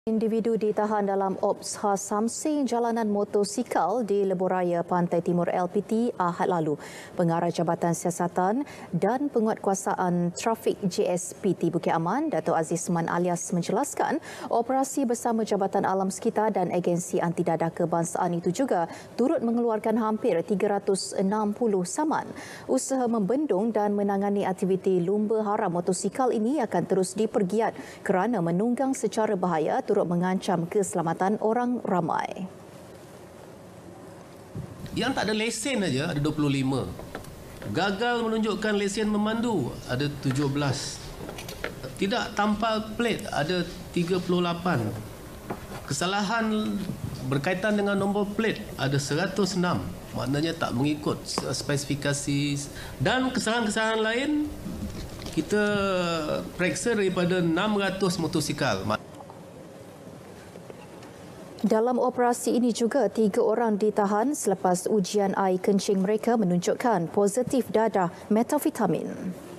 Individu ditahan dalam Ops khas Samsing jalanan motosikal di Lebuhraya Pantai Timur LPT Ahad lalu. Pengarah Jabatan Siasatan dan Penguatkuasaan Trafik JSPT Bukit Aman, Dato' Azizman Alias menjelaskan operasi bersama Jabatan Alam Sekitar dan Agensi Anti Dadah Kebangsaan itu juga turut mengeluarkan hampir 360 saman. Usaha membendung dan menangani aktiviti lumba haram motosikal ini akan terus dipergiat kerana menunggang secara bahaya turut mengancam keselamatan orang ramai. Yang tak ada lesen aja ada 25. Gagal menunjukkan lesen memandu ada 17. Tidak tampal plate ada 38. Kesalahan berkaitan dengan nombor plate ada 106. Maknanya tak mengikut spesifikasi, dan kesalahan-kesalahan lain kita periksa daripada 600 motosikal. Dalam operasi ini juga 3 orang ditahan selepas ujian air kencing mereka menunjukkan positif dadah metavitamin.